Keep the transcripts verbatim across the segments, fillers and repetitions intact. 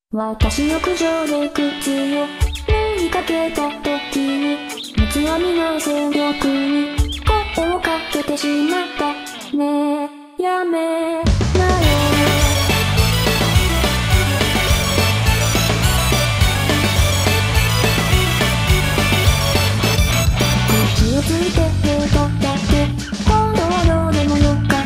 私浴場で靴を脱ぎかけた時に三つ編みの勢力に声をかけてしまった。ねえやめなよ。口をついてるとだって今度はどうでもよかった。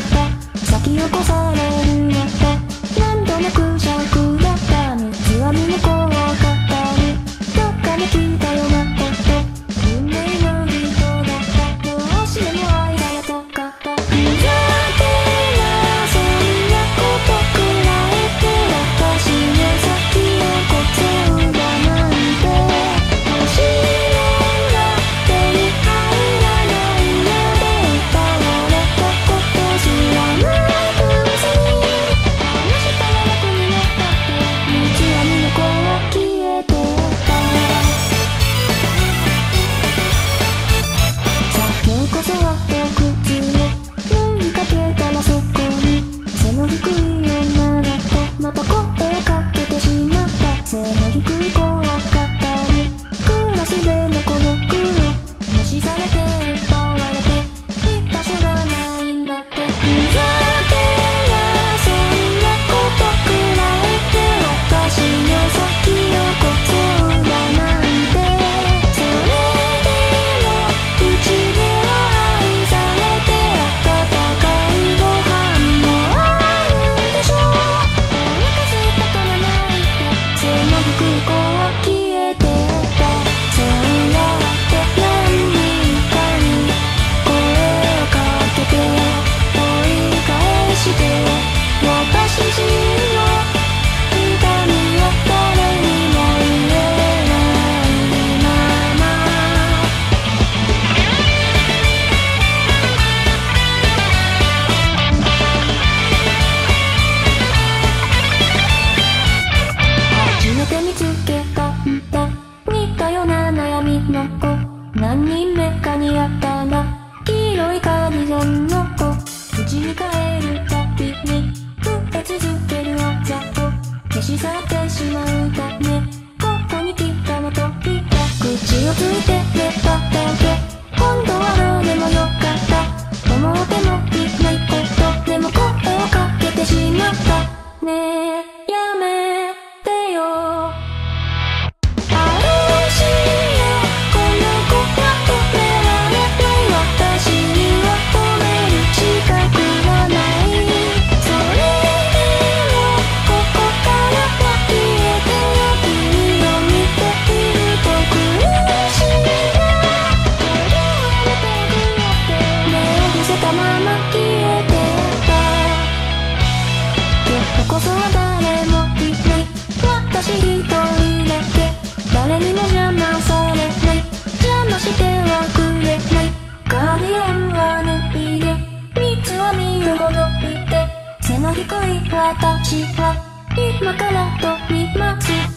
先を越されるのとなんとなくシャクだった。三つ編みの子を買ったりどっかで聞いたようなこと。運命の人だった。どうしても愛されたかった。ふざけなそんなことくらいで私の先を越そうだなんて星が手に入らないので歌われたことすらないくせに話したら楽になったって三つ編みの子は消えてた。さあ今日こそは靴を脱ぎかけたらそこに背の低い女の子また声をかけてしまった。背の低い子はかったりクラスでのこの子を無視されて奪われて居場所がないんだって。ふざけなそんなことくらいで私の先を越そうだなんて。それでもうちでは愛されて温かいご飯もあるでしょ。お腹すいたから泣いて背の低い子は消えてた。そうやって何人かに声をかけて追い返して私自身の痛みを誰にも言えないまま。初めて見つけたんだ似たような悩みの子。何人目かに会ったら黄色いカーディガンの子。家に帰るたびに増え続けるあざと消し去ってしまうためここに来たのと言った。口をついてればだけ本当はどうでもよかった思ってもいないことでも声をかけてしまった。ねえやめてよ。あるしよこの子は止められない私には止める資格がない。それでもここからは消えてよ。君を見ていると苦しいな。これではやめてくよって目を伏せたまま消えてた。今日こそは誰もいない私一人だけ。誰にも邪魔されない邪魔してはくれない。カーディガンは脱いで三つ編みをほどいて背の低い私は今から飛びます。